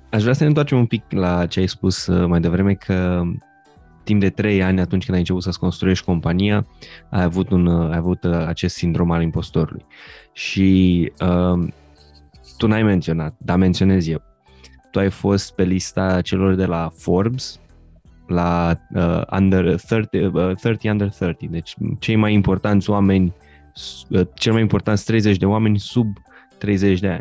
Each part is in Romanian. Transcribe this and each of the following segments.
Aș vrea să ne întoarcem un pic la ce ai spus mai devreme, că timp de 3 ani, atunci când ai început să-ți construiești compania, ai avut acest sindrom al impostorului. Și tu n-ai menționat, dar menționez eu. Tu ai fost pe lista celor de la Forbes, la under 30, 30 under 30, deci cei mai importanți oameni, cel mai importanți 30 de oameni sub 30 de ani.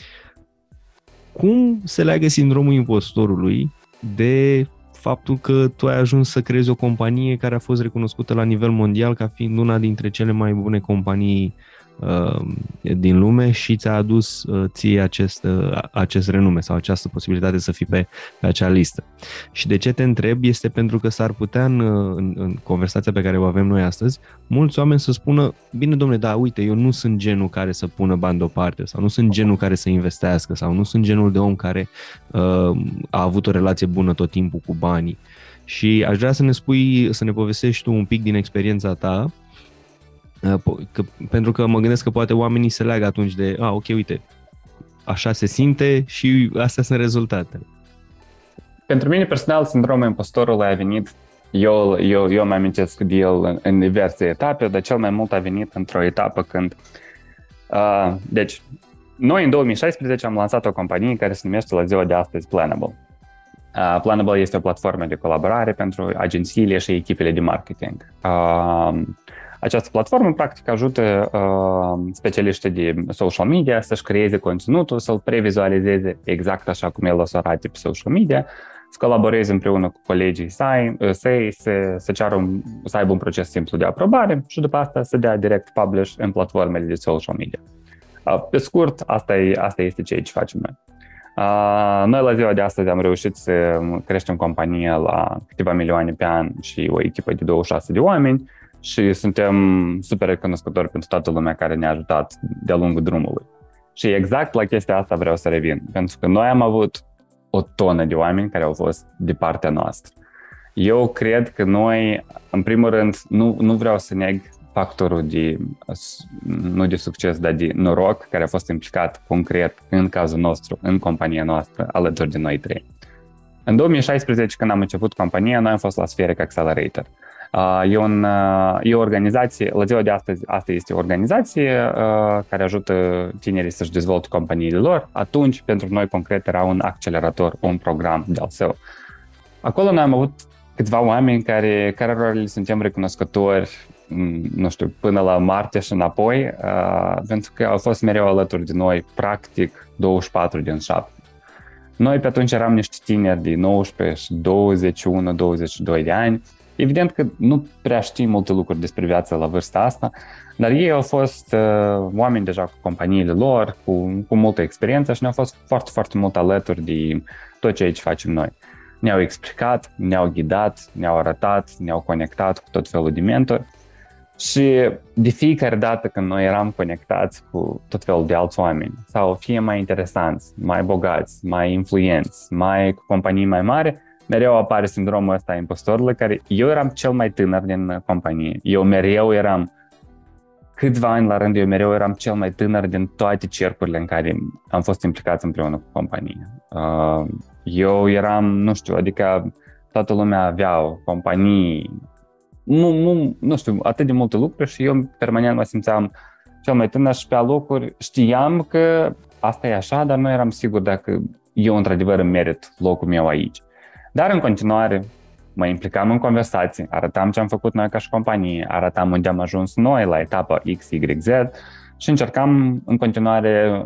Cum se leagă sindromul impostorului de faptul că tu ai ajuns să creezi o companie care a fost recunoscută la nivel mondial ca fiind una dintre cele mai bune companii din lume și ți-a adus ție acest renume sau această posibilitate să fii pe acea listă? Și de ce te întreb este pentru că s-ar putea în conversația pe care o avem noi astăzi, mulți oameni să spună, bine domnule, da, uite, eu nu sunt genul care să pună bani deoparte sau nu sunt genul care să investească sau nu sunt genul de om care a avut o relație bună tot timpul cu banii. Și aș vrea să ne povestești tu un pic din experiența ta, pentru că mă gândesc că poate oamenii se leagă atunci de, ok, uite, așa se simte și astea sunt rezultatele. Pentru mine personal, sindromul impostorului a venit, eu mă amintesc de el în diverse etape, dar cel mai mult a venit într-o etapă când, deci, noi în 2016 am lansat o companie care se numește la ziua de astăzi Planable. Planable este o platformă de colaborare pentru agențiile și echipele de marketing. Această platformă, practic, ajută specialiștii de social media să-și creeze conținutul, să-l previzualizeze exact așa cum el o să arate pe social media, să colaboreze împreună cu colegii săi, să aibă un proces simplu de aprobare și după asta să dea direct publish în platformele de social media. Pe scurt, asta este ceea ce facem noi. Noi la ziua de astăzi am reușit să creștem compania la câteva milioane pe an și o echipă de 26 de oameni și suntem super recunoscători pentru toată lumea care ne-a ajutat de-a lungul drumului. Și exact la chestia asta vreau să revin, pentru că noi am avut o tonă de oameni care au fost de partea noastră. Eu cred că noi, în primul rând, nu vreau să neg factorul nu de succes, dar de noroc care a fost implicat concret în cazul nostru, în compania noastră, alături de noi trei. În 2016, când am început compania, noi am fost la Spheric Accelerator. E o organizație, la ziua de astăzi, asta este o organizație care ajută tinerii să-și dezvolte companiile lor. Atunci, pentru noi concret, era un accelerator, un program de-al său. Acolo noi am avut câțiva oameni care le suntem recunoscători, nu știu, până la martie și înapoi, pentru că au fost mereu alături de noi, practic 24 din 7. Noi pe atunci eram niște tineri de 19 și 21-22 de ani. Evident că nu prea știm multe lucruri despre viața la vârsta asta, dar ei au fost oameni deja cu companiile lor, cu multă experiență și ne-au fost foarte, foarte mult alături de tot ceea ce facem noi. Ne-au explicat, ne-au ghidat, ne-au arătat, ne-au conectat cu tot felul de mentori și de fiecare dată când noi eram conectați cu tot felul de alți oameni sau fie mai interesanți, mai bogați, mai influenți, cu companii mai mari, mereu apare sindromul ăsta a impostorului, care eu eram cel mai tânăr din companie. Eu mereu eram, câțiva ani la rând, eu mereu eram cel mai tânăr din toate cercurile în care am fost implicați împreună cu compania. Eu eram, nu știu, adică toată lumea avea o companie, nu știu, atât de multe lucruri și eu permanent mă simțeam cel mai tânăr și pe alocuri știam că asta e așa, dar nu eram sigur dacă eu într-adevăr îmi merit locul meu aici. Dar în continuare mă implicam în conversații, arătam ce am făcut noi ca și companie, arătam unde am ajuns noi la etapa X, Y, Z și încercam în continuare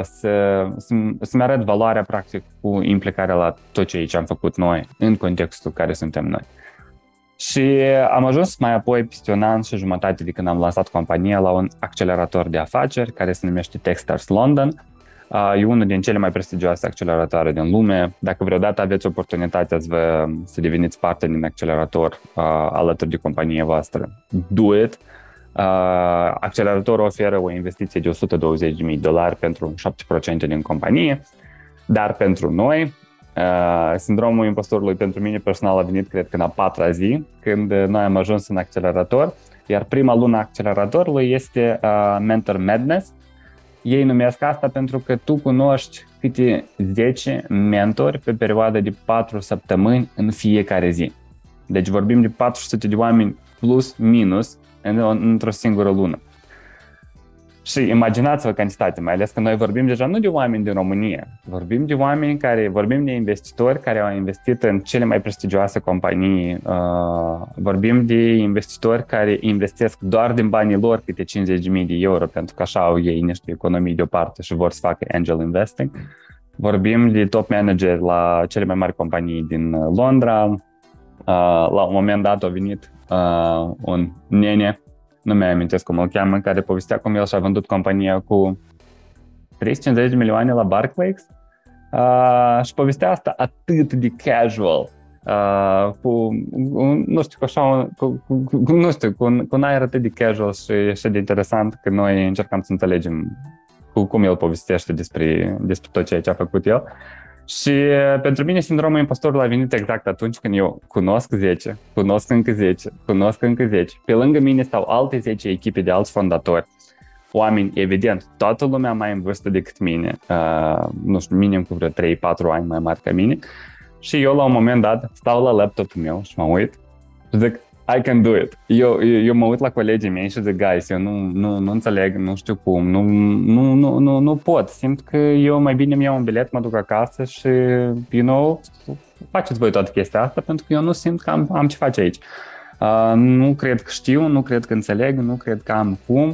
să-mi arăt valoarea practic cu implicarea la tot ce am făcut noi în contextul care suntem noi. Și am ajuns mai apoi peste un an și jumătate de când am lansat compania la un accelerator de afaceri care se numește Techstars London. E unul din cele mai prestigioase acceleratoare din lume. Dacă vreodată aveți oportunitatea să deveniți parte din accelerator alături de compania voastră, do it! Acceleratorul oferă o investiție de $120.000 pentru 7% din companie, dar pentru noi, sindromul impostorului pentru mine personal a venit, cred că în a 4-a zi, când noi am ajuns în accelerator, iar prima lună a acceleratorului este Mentor Madness, ei numesc asta pentru că tu cunoști câte 10 mentori pe perioada de 4 săptămâni în fiecare zi. Deci vorbim de 400 de oameni plus minus într-o singură lună. Și imaginați-vă cantitatea, mai ales că noi vorbim deja nu de oameni din România, vorbim de investitori care au investit în cele mai prestigioase companii, vorbim de investitori care investesc doar din banii lor câte 50.000 de euro, pentru că așa au ei niște economii deoparte și vor să facă angel investing. Vorbim de top manageri la cele mai mari companii din Londra. La un moment dat a venit un nene, nu mi-am amintesc cum îl cheamă, care povestea cum el și-a vândut compania cu 350 de milioane la Barclays și povestea asta atât de casual, cu un aer atât de casual și de interesant că noi încercam să înțelegem cum el povestește despre tot ceea ce a făcut el. Și pentru mine sindromul impostorului a venit exact atunci când eu cunosc 10, cunosc încă 10, cunosc încă 10. Pe lângă mine stau alte 10 echipe de alți fondatori. Oameni, evident, toată lumea mai în vârstă decât mine, nu știu, minim cu vreo 3-4 ani mai mari ca mine. Și eu la un moment dat stau la laptopul meu și mă uit și zic, I can do it. Eu mă uit la colegii mei și zic, guys, eu nu înțeleg, nu știu cum, nu pot. Simt că eu mai bine îmi iau un bilet, mă duc acasă și, faceți voi toată chestia asta, pentru că eu nu simt că am ce face aici. Nu cred că știu, nu cred că înțeleg, nu cred că am cum.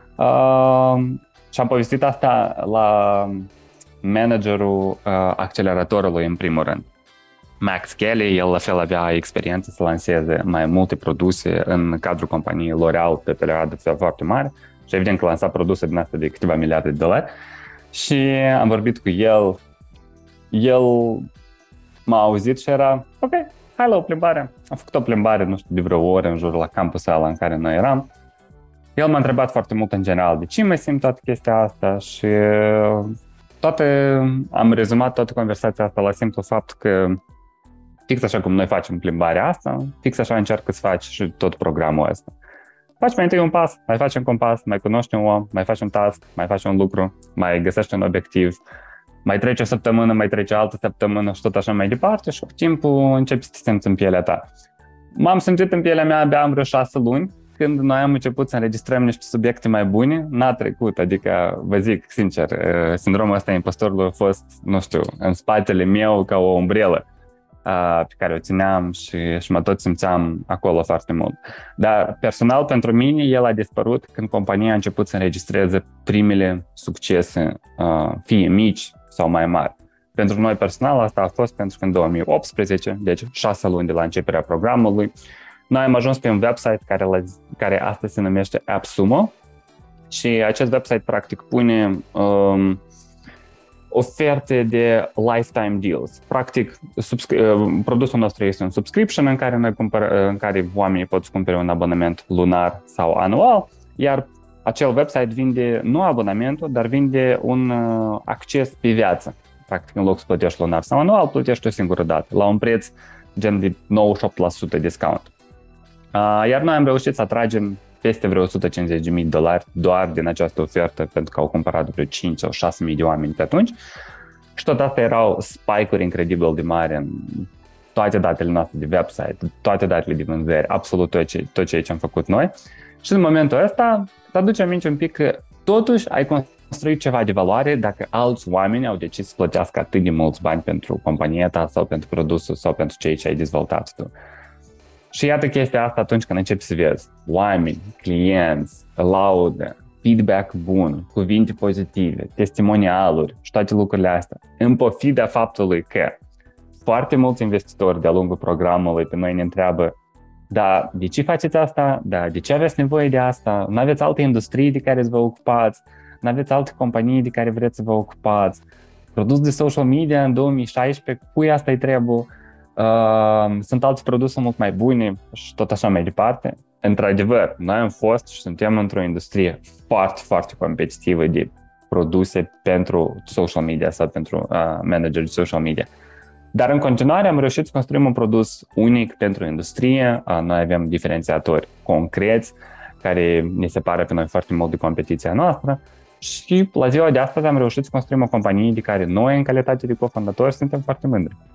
Și am povestit asta la managerul acceleratorului în primul rând. Max Kelly, el la fel avea experiență să lanseze mai multe produse în cadrul companiei L'Oreal pe perioadă foarte mare și evident că lansa produse din astea de câteva miliarde de dolari și am vorbit cu el. El m-a auzit și era, ok, hai la o plimbare. Am făcut o plimbare, nu știu, de vreo oră în jur la campusul ăla în care noi eram. El m-a întrebat foarte mult în general de ce mă simt toată chestia asta și am rezumat toată conversația asta la simplu fapt că fix așa cum noi facem plimbarea asta, fix așa încearcă să faci și tot programul ăsta. Faci mai întâi un pas, mai faci încă un pas, mai cunoști un om, mai faci un task, mai faci un lucru, mai găsești un obiectiv, mai trece o săptămână, mai trece altă săptămână și tot așa mai departe și cu timpul începi să te simți în pielea ta. M-am simțit în pielea mea abia în vreo 6 luni, când noi am început să înregistrăm niște subiecte mai bune, n-a trecut, adică vă zic sincer, sindromul ăsta impostorului a fost, nu știu, în spatele meu ca o umbrelă pe care o țineam și mă tot simțeam acolo foarte mult. Dar personal pentru mine el a dispărut când compania a început să înregistreze primele succese, fie mici sau mai mari. Pentru noi personal asta a fost pentru că în 2018, deci 6 luni de la începerea programului, noi am ajuns pe un website care astăzi se numește AppSumo și acest website practic pune oferte de lifetime deals. Practic, produsul nostru este un subscription în care în care oamenii pot cumpăra un abonament lunar sau anual, iar acel website vinde nu abonamentul, dar vinde un acces pe viață. Practic, în loc să plătești lunar sau anual, plătești o singură dată, la un preț gen de 98% discount. Iar noi am reușit să atragem peste vreo $150.000 doar din această ofertă, pentru că au cumpărat vreo 5 sau 6.000 de oameni pe atunci. Și tot asta erau spike-uri incredibil de mari în toate datele noastre de website, toate datele de vânzări, absolut tot ceea ce am făcut noi. Și în momentul ăsta, te aduce aminte un pic că totuși ai construit ceva de valoare dacă alți oameni au decis să plătească atât de mulți bani pentru compania ta sau pentru produsul sau pentru ceea ce ai dezvoltat tu. Și iată chestia asta atunci când începi să vezi oameni, clienți, laudă, feedback bun, cuvinte pozitive, testimonialuri și toate lucrurile astea, în pofida faptului că foarte mulți investitori de-a lungul programului pe noi ne întreabă, da, de ce faceți asta? Da, de ce aveți nevoie de asta? Nu aveți alte industrii de care să vă ocupați? Nu aveți alte companii de care vreți să vă ocupați? Produs de social media în 2016, cui asta îi trebuie? Sunt alte produse mult mai bune și tot așa mai departe. Într-adevăr, noi am fost și suntem într-o industrie foarte, foarte competitivă de produse pentru social media sau pentru manageri de social media. Dar în continuare am reușit să construim un produs unic pentru industrie. Noi avem diferențiatori concreți care ne separă pe noi foarte mult de competiția noastră Și la ziua de astăzi am reușit să construim o companie de care noi, în calitate de cofondatori, suntem foarte mândri.